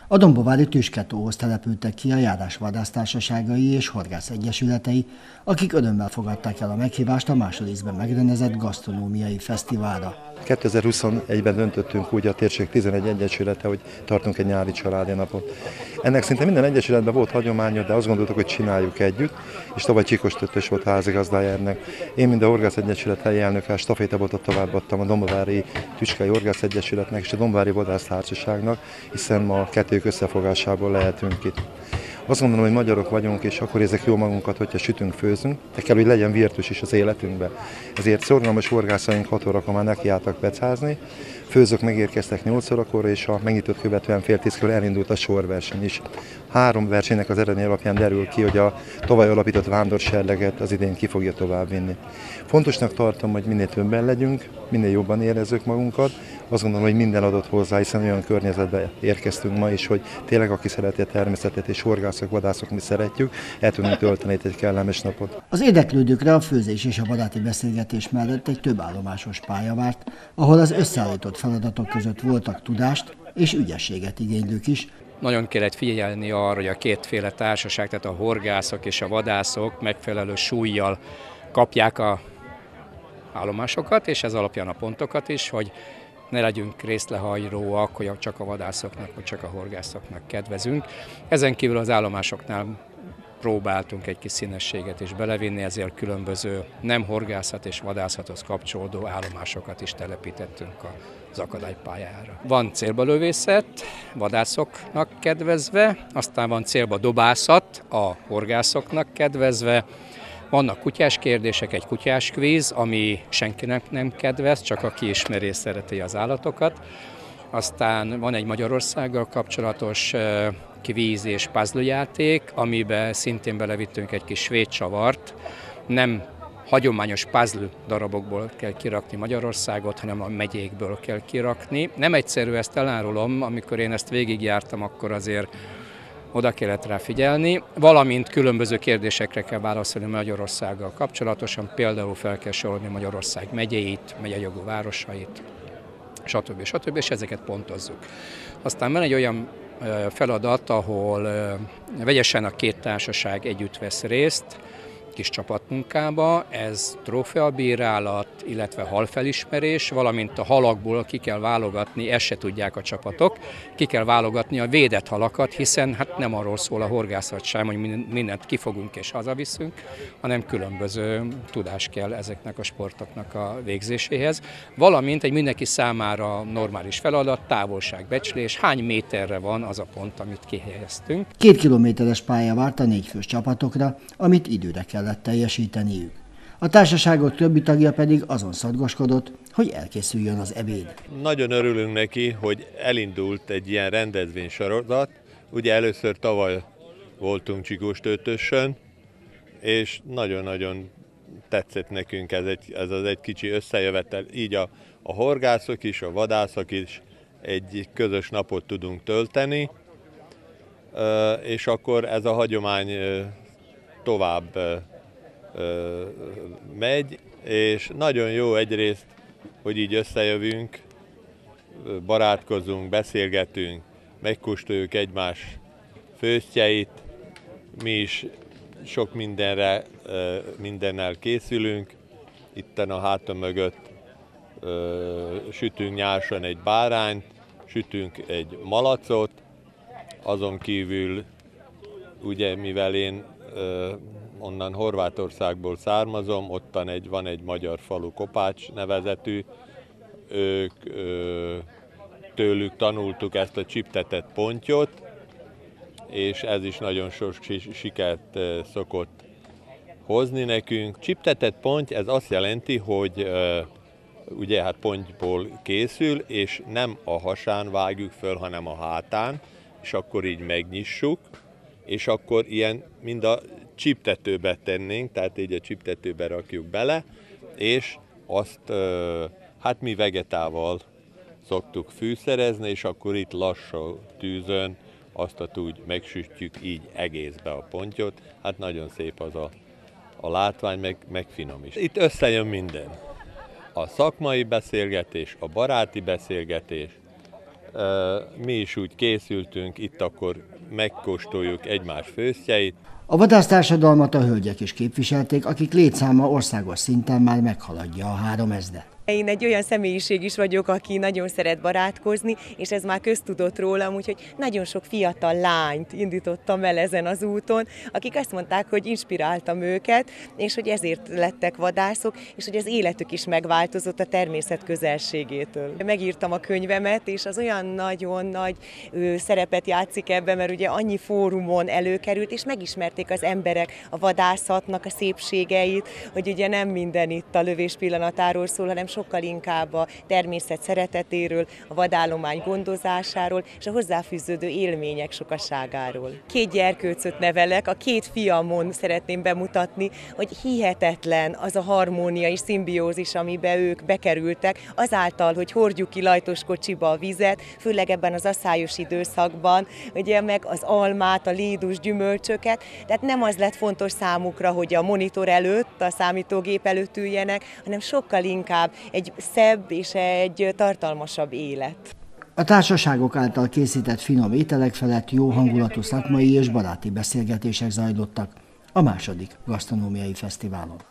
A dombovári Tüsketóhoz települtek ki a járás vadásztársaságai és horgászegyesületei, akik örömmel fogadták el a meghívást a másodízben megrendezett gasztronómiai fesztiválra. 2021-ben döntöttünk úgy a térség 11 egyesülete, hogy tartunk egy nyári családi napot. Ennek szinte minden egyesületben volt hagyománya, de azt gondoltuk, hogy csináljuk együtt, és tavaly Csikos Töttös volt házigazdája ennek. Én, mint a Horgászegyesület helyi elnöke, stafétabotot továbbadtam a Dombovári Tüskei Horgászegyesületnek és a Dombovári Vadásztársaságnak, hiszen ma kettőjük összefogásából lehetünk itt. Azt gondolom, hogy magyarok vagyunk, és akkor érzek jól magunkat, hogyha sütünk, főzünk, de kell, hogy legyen virtus is az életünkben. Ezért szorgalmas horgászaink 6 órakor már nekiálltak becázni, főzők megérkeztek 8 órakor, és a megnyitott követően fél 10-kor elindult a sorverseny is. 3 versenynek az eredmény alapján derül ki, hogy a tavaly alapított vándorserleget az idén ki fogja továbbvinni. Fontosnak tartom, hogy minél többen legyünk, minél jobban érezzük magunkat. Azt gondolom, hogy minden adott hozzá, hiszen olyan környezetbe érkeztünk ma is, hogy tényleg aki szereti a természetet és horgászok, vadászok, mi szeretjük, el tudunk tölteni egy kellemes napot. Az érdeklődőkre a főzés és a baráti beszélgetés mellett egy több állomásos pálya várt, ahol az összeállított feladatok között voltak tudást és ügyességet igénylők is. Nagyon kellett figyelni arra, hogy a kétféle társaság, tehát a horgászok és a vadászok megfelelő súllyal kapják a állomásokat, és ez alapján a pontokat is, hogy ne legyünk részlehajróak, hogy csak a vadászoknak, vagy csak a horgászoknak kedvezünk. Ezen kívül az állomásoknál próbáltunk egy kis színességet is belevinni, ezért különböző nem horgászat és vadászathoz kapcsolódó állomásokat is telepítettünk az akadálypályára. Van célbalövészet, vadászoknak kedvezve, aztán van célba dobászat, a horgászoknak kedvezve, vannak kutyás kérdések, egy kutyás kvíz, ami senkinek nem kedvez, csak aki ismeri és szereti az állatokat. Aztán van egy Magyarországgal kapcsolatos kvíz és puzzle játék, amiben szintén belevittünk egy kis svéd csavart. Nem hagyományos puzzle darabokból kell kirakni Magyarországot, hanem a megyékből kell kirakni. Nem egyszerű, ezt elárulom, amikor én ezt végigjártam, akkor azért oda kellett rá figyelni, valamint különböző kérdésekre kell válaszolni Magyarországgal kapcsolatosan, például fel kell sorolni Magyarország megyéit, megyejogú városait, stb. És ezeket pontozzuk. Aztán van egy olyan feladat, ahol vegyesen a két társaság együtt vesz részt, kis csapatmunkába, ez trófeabírálat, illetve halfelismerés, valamint a halakból ki kell válogatni, ezt se tudják a csapatok, ki kell válogatni a védett halakat, hiszen hát nem arról szól a horgászat sem, hogy mindent kifogunk és hazaviszünk, hanem különböző tudás kell ezeknek a sportoknak a végzéséhez. Valamint egy mindenki számára normális feladat, távolságbecslés, hány méterre van az a pont, amit kihelyeztünk. 2 kilométeres pálya várt a 4 fős csapatokra, amit időre kellett teljesíteniük. A társaságok többi tagja pedig azon szorgoskodott, hogy elkészüljön az ebéd. Nagyon örülünk neki, hogy elindult egy ilyen rendezvénysorozat. Ugye először tavaly voltunk Csikós Töttösön, és nagyon-nagyon tetszett nekünk ez az egy kicsi összejövetel. Így a horgászok is, a vadászok is egy közös napot tudunk tölteni, és akkor ez a hagyomány tovább megy, és nagyon jó egyrészt, hogy így összejövünk, barátkozunk, beszélgetünk, megkóstoljuk egymás főztjeit, mi is sok mindennel készülünk, itten a hátam mögött sütünk nyárson egy bárányt, sütünk egy malacot, azon kívül ugye mivel én onnan Horvátországból származom, ottan van egy magyar falu, Kopács nevezetű, tőlük tanultuk ezt a csiptetett pontyot, és ez is nagyon sok sikert szokott hozni nekünk. Csiptetett ponty, ez azt jelenti, hogy ugye hát pontyból készül, és nem a hasán vágjuk föl, hanem a hátán, és akkor így megnyissuk, és akkor ilyen mind a csiptetőbe tennénk, tehát így a csiptetőbe rakjuk bele, és azt hát mi vegetával szoktuk fűszerezni, és akkor itt lassú tűzön azt úgy megsütjük így egészbe a pontyot. Hát nagyon szép az a látvány, meg finom is. Itt összejön minden. A szakmai beszélgetés, a baráti beszélgetés, Mi is úgy készültünk, itt akkor megkóstoljuk egymás főztjeit. A vadásztársadalmat a hölgyek is képviselték, akik létszáma országos szinten már meghaladja a 3000-et. Én egy olyan személyiség is vagyok, aki nagyon szeret barátkozni, és ez már köztudott rólam, úgyhogy nagyon sok fiatal lányt indítottam el ezen az úton, akik azt mondták, hogy inspiráltam őket, és hogy ezért lettek vadászok, és hogy az életük is megváltozott a természet közelségétől. Megírtam a könyvemet, és az olyan nagyon nagy szerepet játszik ebben, mert ugye annyi fórumon előkerült, és megismerték az emberek a vadászatnak a szépségeit, hogy ugye nem minden itt a lövés pillanatáról szól, hanem sokkal inkább a természet szeretetéről, a vadállomány gondozásáról és a hozzáfűződő élmények sokaságáról. 2 gyerkőcöt nevelek, a 2 fiamon szeretném bemutatni, hogy hihetetlen az a harmónia és szimbiózis, amiben ők bekerültek, azáltal, hogy hordjuk ki lajtos kocsiba a vizet, főleg ebben az asszályos időszakban, ugye meg az almát, a lédus gyümölcsöket, tehát nem az lett fontos számukra, hogy a monitor előtt, a számítógép előtt üljenek, hanem sokkal inkább egy szebb és egy tartalmasabb élet. A társaságok által készített finom ételek felett jó hangulatú szakmai és baráti beszélgetések zajlottak a második gasztronómiai fesztiválon.